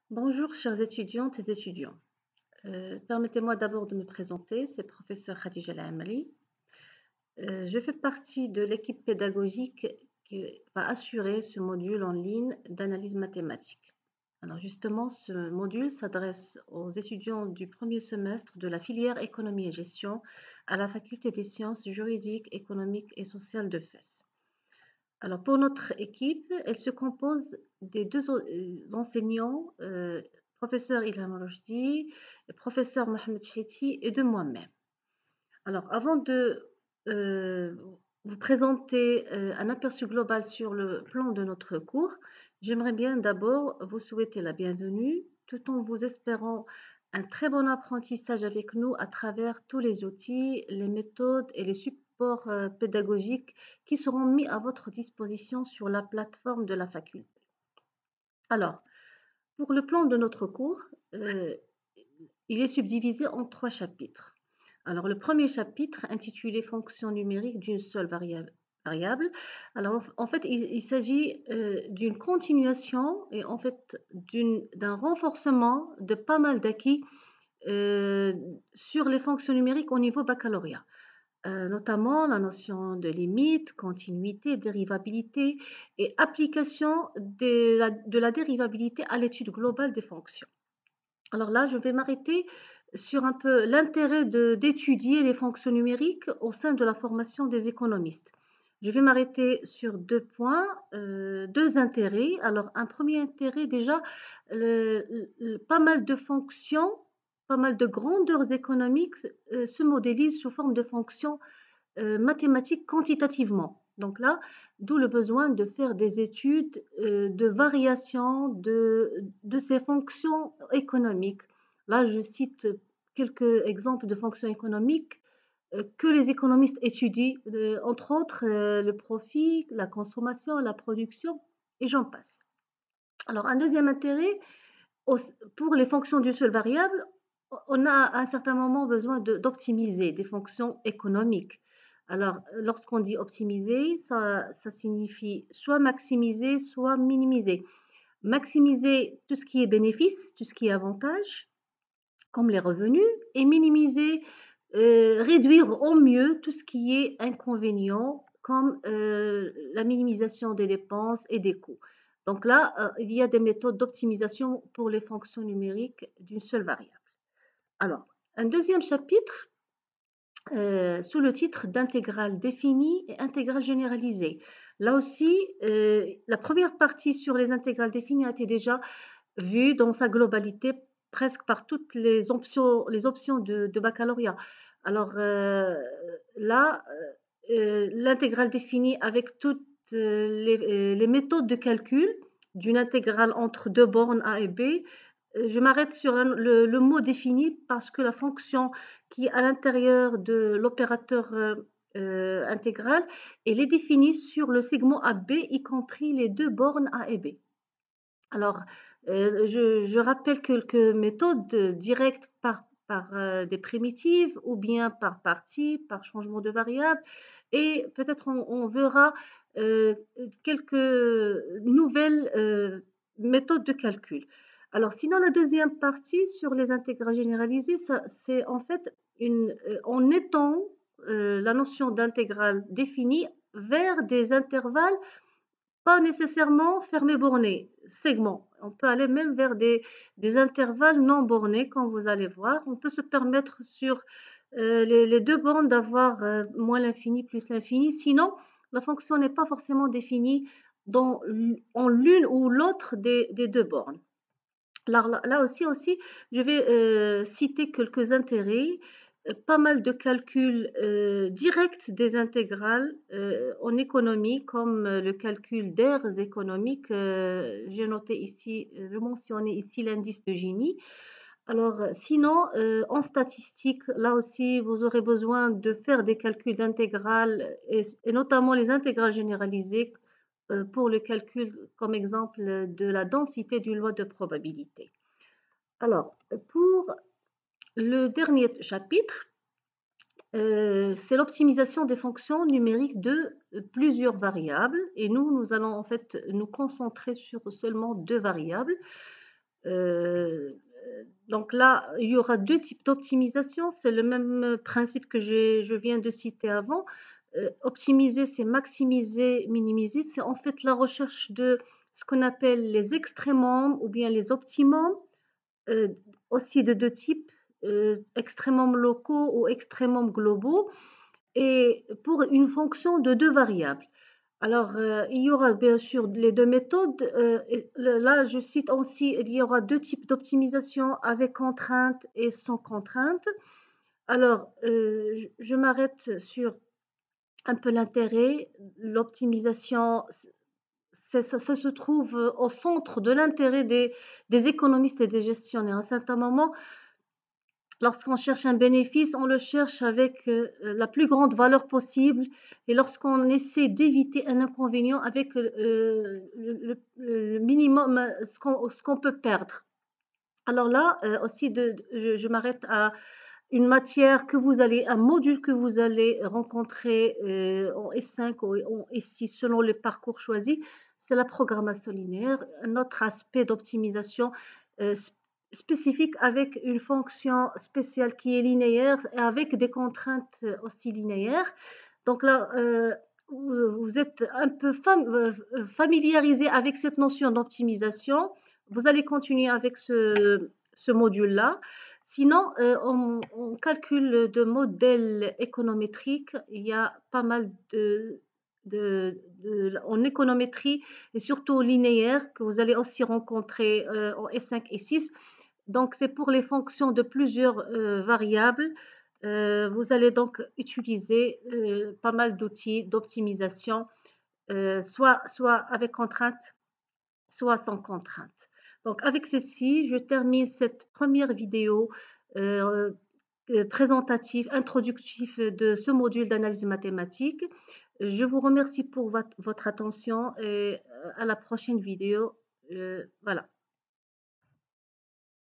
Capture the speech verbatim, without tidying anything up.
Bonjour chères étudiantes et étudiants. Euh, permettez-moi d'abord de me présenter, c'est professeur Khadija Al-Amali. Euh, je fais partie de l'équipe pédagogique qui va assurer ce module en ligne d'analyse mathématique. Alors justement, ce module s'adresse aux étudiants du premier semestre de la filière économie et gestion à la faculté des sciences juridiques, économiques et sociales de Fès. Alors pour notre équipe, elle se compose des deux enseignants, euh, professeur Ilham Rochdi, professeur Mohamed Cheti et de moi-même. Alors avant de euh, vous présenter euh, un aperçu global sur le plan de notre cours, j'aimerais bien d'abord vous souhaiter la bienvenue tout en vous espérant un très bon apprentissage avec nous à travers tous les outils, les méthodes et les supports euh, pédagogiques qui seront mis à votre disposition sur la plateforme de la faculté. Alors, pour le plan de notre cours, euh, il est subdivisé en trois chapitres. Alors, le premier chapitre, intitulé Fonctions numériques d'une seule variable. variable. Alors, en fait, il, il s'agit euh, d'une continuation et en fait d'un renforcement de pas mal d'acquis euh, sur les fonctions numériques au niveau baccalauréat. Euh, notamment la notion de limite, continuité, dérivabilité et application de la, de la dérivabilité à l'étude globale des fonctions. Alors là, je vais m'arrêter sur un peu l'intérêt d'étudier les fonctions numériques au sein de la formation des économistes. Je vais m'arrêter sur deux points, euh, deux intérêts. Alors, un premier intérêt, déjà, le, le, pas mal de fonctions, pas mal de grandeurs économiques euh, se modélisent sous forme de fonctions euh, mathématiques quantitativement. Donc là, d'où le besoin de faire des études euh, de variation de, de ces fonctions économiques. Là, je cite quelques exemples de fonctions économiques euh, que les économistes étudient, euh, entre autres euh, le profit, la consommation, la production, et j'en passe. Alors, un deuxième intérêt, pour les fonctions d'une seule variable, on a à un certain moment besoin d'optimiser des fonctions économiques. Alors, lorsqu'on dit optimiser, ça, ça signifie soit maximiser, soit minimiser. Maximiser tout ce qui est bénéfice, tout ce qui est avantage, comme les revenus, et minimiser, euh, réduire au mieux tout ce qui est inconvénient, comme euh, la minimisation des dépenses et des coûts. Donc là, euh, il y a des méthodes d'optimisation pour les fonctions numériques d'une seule variable. Alors, un deuxième chapitre euh, sous le titre d'intégrale définie et intégrale généralisée. Là aussi, euh, la première partie sur les intégrales définies a été déjà vue dans sa globalité presque par toutes les options, les options de, de baccalauréat. Alors euh, là, euh, l'intégrale définie avec toutes euh, les, euh, les méthodes de calcul d'une intégrale entre deux bornes A et B. Euh, Je m'arrête sur le, le mot défini parce que la fonction qui est à l'intérieur de l'opérateur euh, euh, intégral, elle est définie sur le segment A B, y compris les deux bornes A et B. Alors, euh, je, je rappelle quelques méthodes directes par, par euh, des primitives ou bien par partie, par changement de variable. Et peut-être on, on verra euh, quelques nouvelles euh, méthodes de calcul. Alors, sinon, la deuxième partie sur les intégrales généralisées, c'est en fait une, euh, on étend euh, la notion d'intégrale définie vers des intervalles pas nécessairement fermé borné, segment. On peut aller même vers des, des intervalles non bornés, comme vous allez voir. On peut se permettre sur euh, les, les deux bornes d'avoir euh, moins l'infini plus l'infini. Sinon, la fonction n'est pas forcément définie dans, en l'une ou l'autre des, des deux bornes. Alors là, là aussi, aussi, je vais euh, citer quelques intérêts, euh, pas mal de calculs euh, directs des intégrales euh, en économie, comme euh, le calcul d'aires économiques. Euh, j'ai noté ici, euh, je mentionnais ici l'indice de Gini. Alors, euh, sinon, euh, en statistique, là aussi, vous aurez besoin de faire des calculs d'intégrales et, et notamment les intégrales généralisées euh, pour le calcul, comme exemple, de la densité d'une loi de probabilité. Alors, pour le dernier chapitre, euh, c'est l'optimisation des fonctions numériques de plusieurs variables. Et nous, nous allons en fait nous concentrer sur seulement deux variables. Euh, donc là, il y aura deux types d'optimisation. C'est le même principe que je viens de citer avant. Euh, optimiser, c'est maximiser, minimiser. C'est en fait la recherche de ce qu'on appelle les extrémums ou bien les optimums, euh, aussi de deux types, euh, extrémums locaux ou extrémums globaux, et pour une fonction de deux variables. Alors, euh, il y aura bien sûr les deux méthodes. Euh, là, je cite aussi, il y aura deux types d'optimisation avec contrainte et sans contrainte. Alors, euh, je, je m'arrête sur un peu l'intérêt. L'optimisation, ça, ça se trouve au centre de l'intérêt des, des économistes et des gestionnaires. À un certain moment, lorsqu'on cherche un bénéfice, on le cherche avec euh, la plus grande valeur possible, et lorsqu'on essaie d'éviter un inconvénient avec euh, le, le, minimum, ce qu'on ce qu'on peut perdre. Alors là, euh, aussi, de, je, je m'arrête à une matière que vous allez, un module que vous allez rencontrer euh, en S cinq ou en S six selon le parcours choisi, c'est la programmation linéaire, un autre aspect d'optimisation euh, spécifique avec une fonction spéciale qui est linéaire et avec des contraintes aussi linéaires. Donc là, euh, vous, vous êtes un peu fam familiarisé avec cette notion d'optimisation. Vous allez continuer avec ce, ce module-là. Sinon, euh, on, on calcule de modèles économétriques. Il y a pas mal de, de, de en économétrie et surtout linéaire que vous allez aussi rencontrer euh, en S cinq et six. Donc, c'est pour les fonctions de plusieurs euh, variables. Euh, vous allez donc utiliser euh, pas mal d'outils d'optimisation, euh, soit, soit avec contrainte, soit sans contrainte. Donc, avec ceci, je termine cette première vidéo euh, euh, présentative, introductive de ce module d'analyse mathématique. Je vous remercie pour votre, votre attention et à la prochaine vidéo. Euh, voilà.